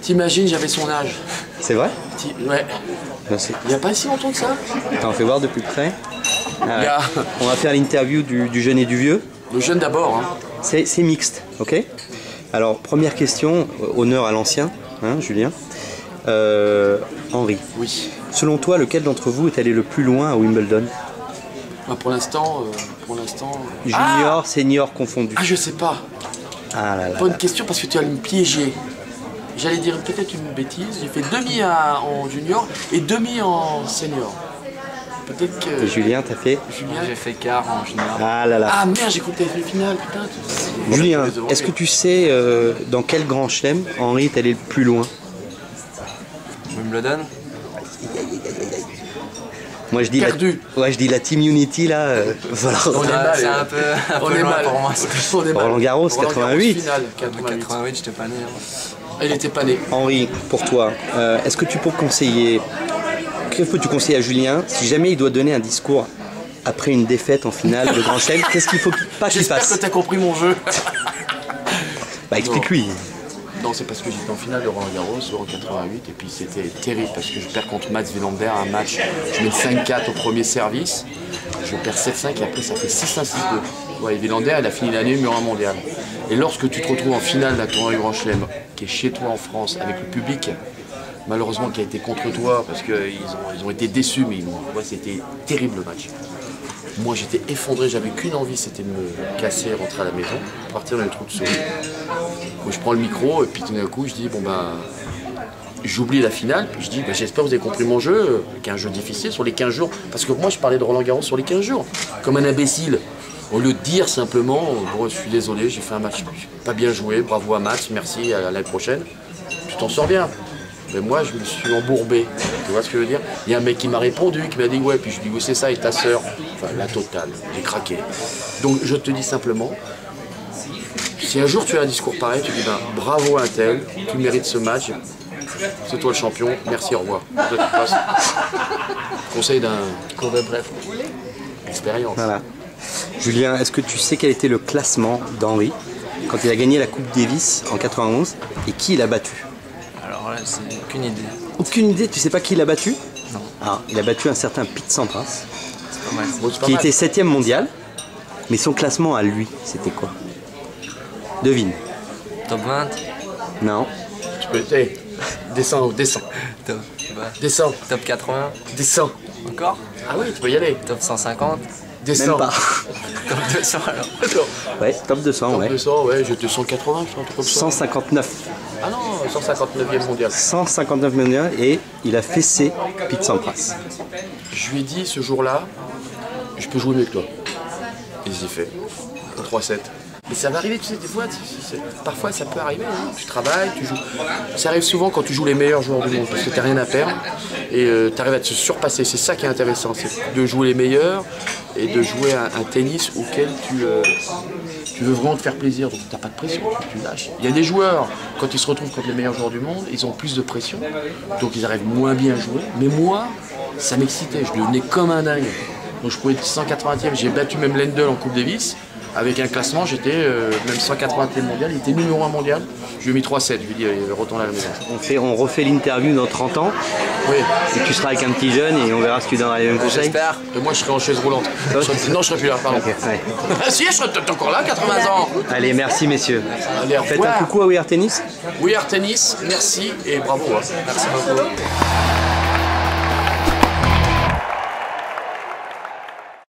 T'imagines, j'avais son âge. C'est vrai? Ouais. Ben, il n'y a pas si longtemps que ça. T'en fais voir de plus près. Ah, a... On va faire l'interview du jeune et du vieux. Le jeune d'abord. Hein. C'est mixte, ok? Alors, première question, honneur à l'ancien, hein, Julien. Henri. Oui. Selon toi, lequel d'entre vous est allé le plus loin à Wimbledon? Bah pour l'instant... Junior, senior confondu. Ah, je sais pas. Ah là là. Bonne question parce que tu allais me piéger. J'allais dire peut-être une bêtise. J'ai fait demi en junior et demi en senior. Peut-être que... Et Julien, t'as fait? Julien, j'ai fait quart en junior. Ah là là. Ah merde, j'ai écouté le final, putain. Julien, est-ce que tu sais dans quel grand chelem Henri est allé le plus loin? Wimbledon. Moi je dis perdu. Ouais, je dis la Team Unity là. Voilà. C'est un peu loin pour moi. Roland Garros, 88. Final, 88, j'étais pas né. Il était pas né. Henri, pour toi, est-ce que tu peux conseiller, que peux-tu conseiller à Julien si jamais il doit donner un discours après une défaite en finale de Grand Chelem? Qu'est-ce qu'il faut pas qu'il fasse? J'espère que tu as compris mon jeu. Bah explique-lui. Non, c'est parce que j'étais en finale de Roland Garros, Euro 88, et puis c'était terrible parce que je perds contre Mats Wilander un match. Je mets 5-4 au premier service, je perds 7-5 et après ça fait 6-1, 6-2. Ouais, et Wilander, elle a fini l'année numéro 1 mondial. Et lorsque tu te retrouves en finale d'un tournoi du Grand Chelem, qui est chez toi en France, avec le public, malheureusement qui a été contre toi parce qu'ils ont été déçus, mais ouais, c'était terrible le match. Moi j'étais effondré, j'avais qu'une envie, c'était de me casser et rentrer à la maison, partir dans les trous de souris. Moi, je prends le micro et puis tout d'un coup je dis bon bah j'oublie la finale, puis je dis bah, j'espère que vous avez compris mon jeu, qui est un jeu difficile sur les 15 jours, parce que moi je parlais de Roland Garros sur les 15 jours, comme un imbécile. Au lieu de dire simplement bon je suis désolé, j'ai fait un match pas bien joué, bravo à Mats, merci, à l'année prochaine, tu t'en sors bien. Mais moi, je me suis embourbé. Tu vois ce que je veux dire? Il y a un mec qui m'a répondu, qui m'a dit ouais, puis je dis oui, c'est ça, et ta sœur. Enfin, la totale, j'ai craqué. Donc, je te dis simplement, si un jour tu as un discours pareil, tu dis ben, bravo à un tel, tu mérites ce match, c'est toi le champion, merci, au revoir. Conseil d'un cours de bref. Expérience. Voilà. Julien, est-ce que tu sais quel était le classement d'Henri quand il a gagné la Coupe Davis en 91 et qui il a battu? Alors là, c'est aucune idée. Aucune idée? Tu sais pas qui l'a battu? Non. Ah, il a battu un certain Pete Sampras, C'est pas mal. Bon, c'est pas qui mal. était 7ème mondial, mais son classement à lui, c'était quoi? Devine. Top 20. Non. Tu peux, hey, descends, descends, Top, bah, descends, top 80. descends. Encore. Ah oui, tu peux y aller. Top 150. Descends. Même pas. Top 200 alors. Ouais, top 200, Top ouais. 200, ouais, j'étais 180, je suis un truc comme ça. 159. Ah non, 159e mondial. 159 mondial et il a fessé Pete Sampras. Je lui ai dit ce jour-là, je peux jouer mieux que toi. Et j'y fait. 3-7. Mais ça va arriver, tu sais, des fois, parfois ça peut arriver. Hein. Tu travailles, tu joues. Ça arrive souvent quand tu joues les meilleurs joueurs du monde parce que tu n'as rien à perdre et tu arrives à te surpasser. C'est ça qui est intéressant, c'est de jouer les meilleurs et de jouer un tennis auquel tu veux vraiment te faire plaisir. Donc tu n'as pas de pression, tu lâches. Il y a des joueurs, quand ils se retrouvent contre les meilleurs joueurs du monde, ils ont plus de pression, donc ils arrivent moins bien à jouer. Mais moi, ça m'excitait, je devenais comme un dingue. Donc je pouvais être 180e, j'ai battu même Lendl en Coupe Davis. Avec un classement, j'étais même 180e mondial, il était numéro 1 mondial. Je lui ai mis 3-7, je lui ai dit, allez, retourne à la maison. On refait l'interview dans 30 ans. Oui. Et tu seras avec un petit jeune et on verra ce que tu donneras les mêmes conseils. J'espère. Et moi, je serai en chaise roulante. Non, je serai plus là, pardon. Ok, ouais. Ah si, je serai peut-être encore là, 80 ans. Allez, merci messieurs. Allez, au Faites revoir. un coucou à We Are Tennis. We Are Tennis, merci et bravo. Hein. Merci beaucoup.